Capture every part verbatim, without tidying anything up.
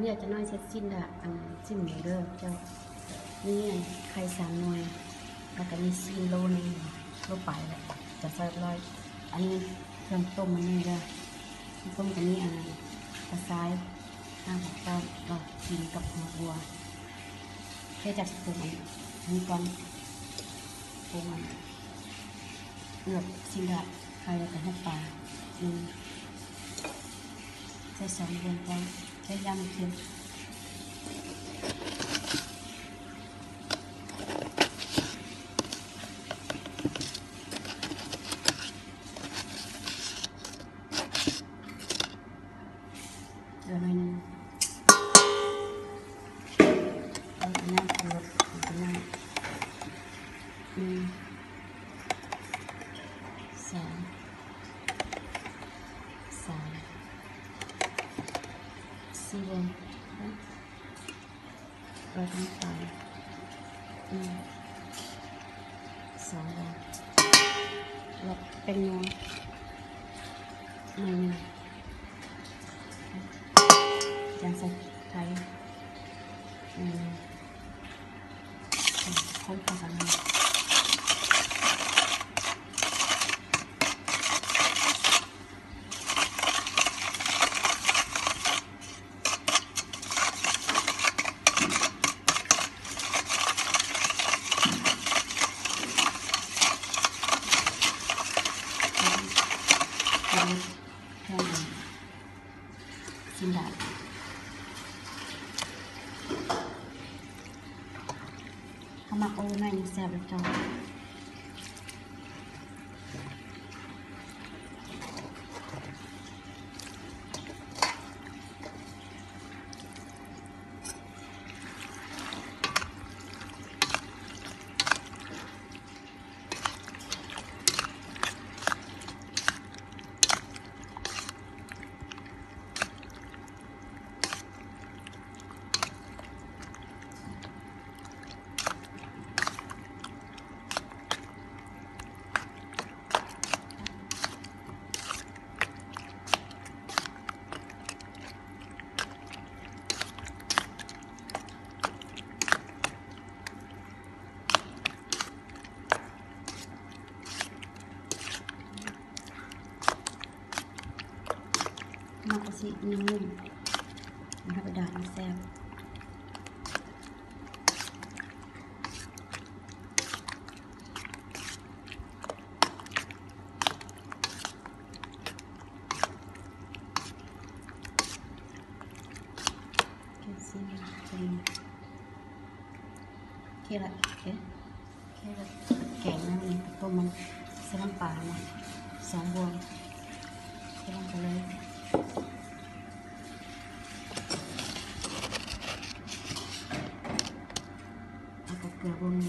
เนี่ยจะน้อยเช็ดสิ้นละอันสิ้นหมูเด้อเจ้านี่ไข่สามหน่วยแล้วก็มีซีนโลนึงโลไปแหละจะใส่ร้อยอันนี้เครื่องต้มมันนี่เด้อต้มกันนี่อันกระซ้ายห้าหกเก้าก็กินกับหัวบัวแค่จับปรุงอันนี้ก่อนปรุงอันเลือกชิ้นละไข่กับน้ำปลาอืมใส่สองเดือนก็ใช้ยำเค็มเดี๋ยวหน่อยนึงเอาไปนั่งรถไปนั่งหนึ่งสองสามสี่วงเราทำไปหนึ่งสองวงเราเป็นงงหน่อยหนึ่งจานใส่ไข่หนึ่งคนเข้ากันเลยแค่นั้นกินได้เขามาโอ้ไม่แซ่บเลยจ้ามากกว่าสินุ่มๆนะครับไปด่านแซ่บแค่ซีจริงแค่ละแค่แค่ละแกงนั่นเองต้มมันใส่น้ำปลาหน่อยสองบวงใส่ลงไปเลยเกลือบน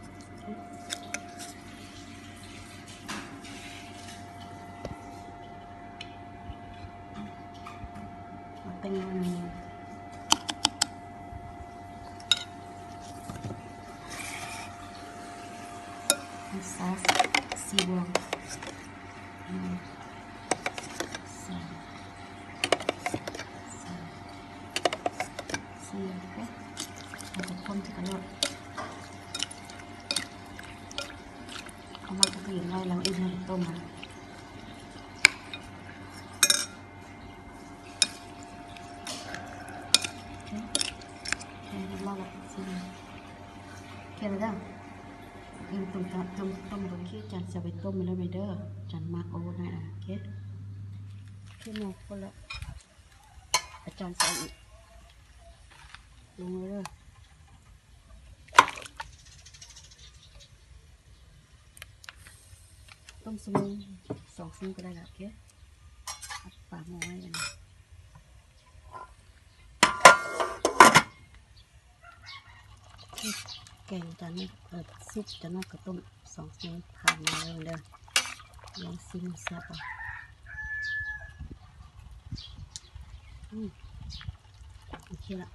เป็นวันนี้ซอสซีบวงหนึ่งสองสามสี่โอเคเราจะคนจะกระโดดเอามากระเทียมไว้แล้วอีกหนึ่งต้มมันโอเคแค่นี้รอบละสิแค่นี้ได้ยังต้มต้มต้มต้มตรงที่จันจะไปต้มไปแล้วไปเด้อจันมาโอ้นะโอเคขึ้นมาคนละอาจารย์ใส่อีกลงเลยต้มสมุนสองซึ่งก็ได้แล้วโอเคปากหม้อไว้กันแกงจานนี้เออซุปจานนี้ก็ต้มสองซึ่งผ่านมาเลยเด้อลองซิมแซ่บอ่ะอืมโอเคละ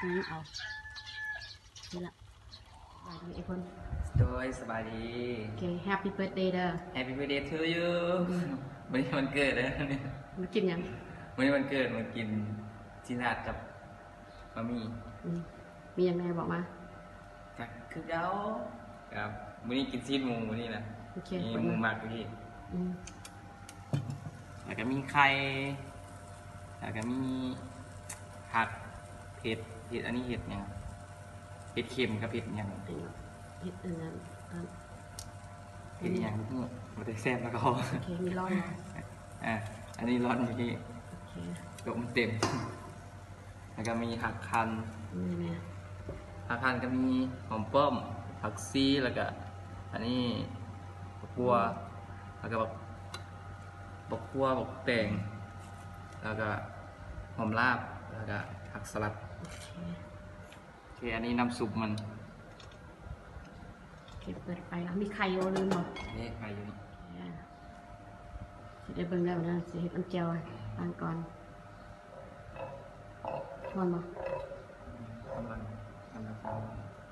ซีเอานี่ละสบายดีไอ้คนโดยสบายดีโอเค Happy birthday เด้อ Happy birthday to you วันนี้มันเกิดเลยเนี่ยมากินยังวันนี้มันเกิดมากินจีนาดกับบะหมี่อืมมียังไงบอกมากับคือเย้าครับวันนี้กินซีดหมูวันนี้นะโอเคมีเปิดหมูมาหมักพี่อืมแล้วก็มีไข่แล้วก็มีผักเห็ดเห็ดอันนี้เห็ดเนี่ยเห็ดเค็มกับเห็ดอย่างเดี๋ยวเฮ็ดอันนั้นอันเห็ดอย่างที่มันจะแซ่บแล้วก็โอเคมีร้อนเหรออ่ะอันนี้ร้อนอยู่ที่โอเคลมเต็ม แล้วก็มีหักคันนี่แม่ผักคันก็มีหอมป้อมผักซีแล้วก็อันนี้บักบัวแล้วก็บักบักบัวบักแตงแล้วก็หอมลาบแล้วก็ผักสลัดโอเคโอเคอันนี้น้ำซุปมันโอเคเปิดไปแล้วมีไข่โยลืมเหรอนี่ใครอยู่นี่สิได้เบิ่งแล้วนะสิเฮ็ดอันเจียวอันก่อนชวนบ่กำลังกำลังทำ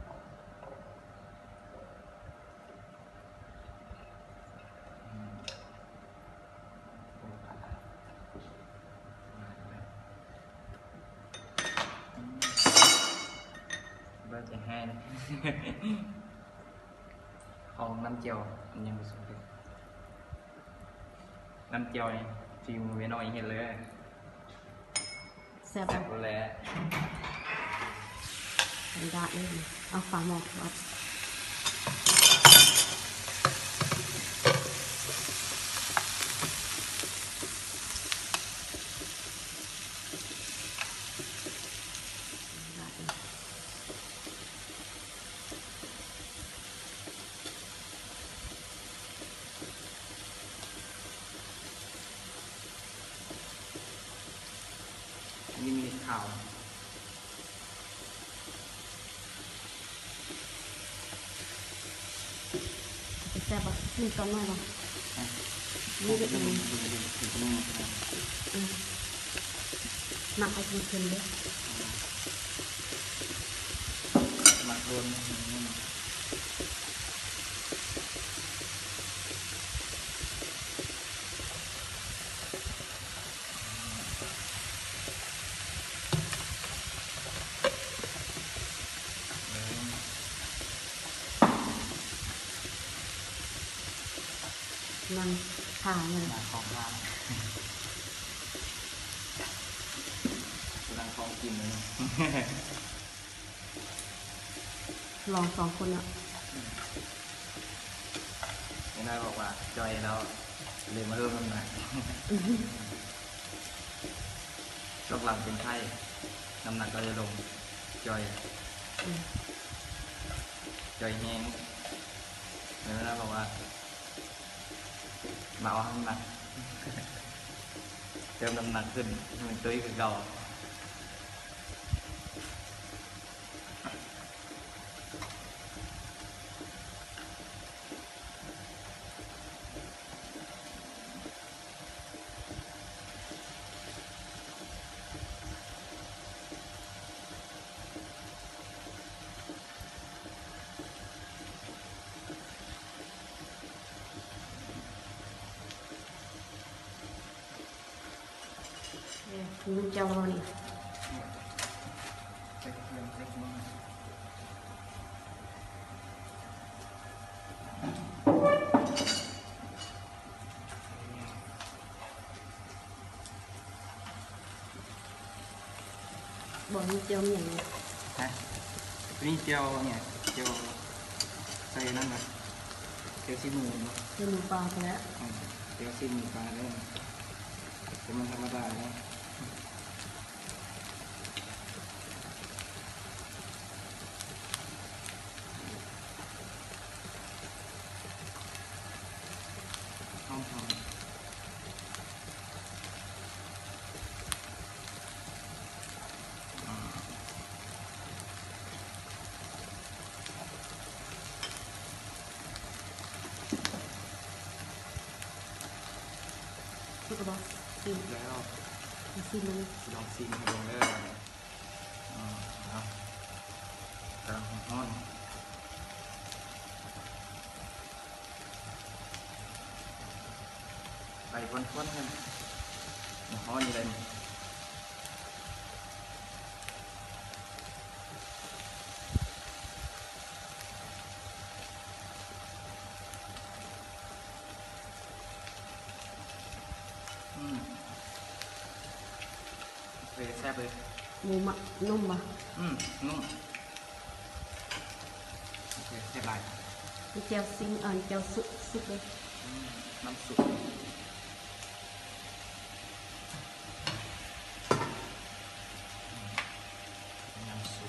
อืมโอ้ขาดมาแล้วอืมเบิร์จะให้นะ ของน้ำเจียวมันยังไม่สุกเลยน้ำเจียวนี่ฟิล์มเวยน้อยเห็นเลยแซ่บแซ่บ่บแล้วเป็นดาเลยดิเอาฝาหม้อวัดดาเลยอันนี้มีข่าวแซ่บบ่มีตอนน้อยบ่นะนี่เด็ดดูเลยดูดูดูดูดูอืมหมักไปจนเค็มเลยมักรวมนั่งผ่าเลยมาของร้านกำลังของกินเลยลองสองคนอ่ะไม่น่าบอกว่าจอยแล้วเลยมาเริ่มน้ำหนักช่วงหลังเป็นไข้น้ำหนักก็จะลงจอยอืมจอยแห้งไม่น่าบอกว่ามาเอาน้ำหนัก เติมน้ำหนักขึ้นให้มันตุ้ยขึ้นเก่าเนี่ยมีน้ำเจียวเรานี่บอกน้ำเจียวมีอย่างนี้ฮะนี่เจียวเนี่ยเจียวใส่นั่นแบบเจียวซีหมูเนาะเจียวหมูปลาไปแล้วอืมเจียวซีหมูปลาเนี่ยเป็นมันธรรมดาเนาะหอมหอมพูดกับบอกซีแล้วซีมันลองซีนให้ลงเลยอ่าเอาส่ข้นๆให้มันฮ้อนอยู่เลยอืมโอเคแซ่บเลยหมูมะนุ่มปะอืมนุ่มโอเคแซ่บหลายมีเจียวซิงเอ่อนเจียวซุปซุปเลยอืมน้ำซุปน้ำซุป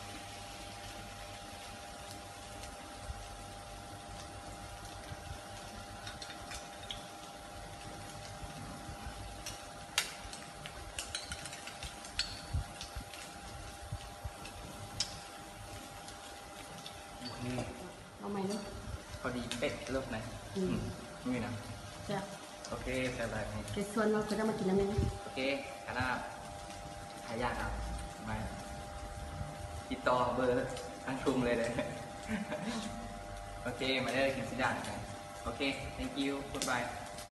โอเคเอาไหมลูกพอดีเป๊ะเลิกไหนอืมนี่นะจะโอเคแซ่บหลายนี่เดี๋ยวส่วนเราก็จะมากินน้ำนึงโอเคคณะหายากครับมาติดต่อเบอร์ทั้งชุมเลยเลย โอเค มาได้กินสิดานกัน โอเค thank you goodbye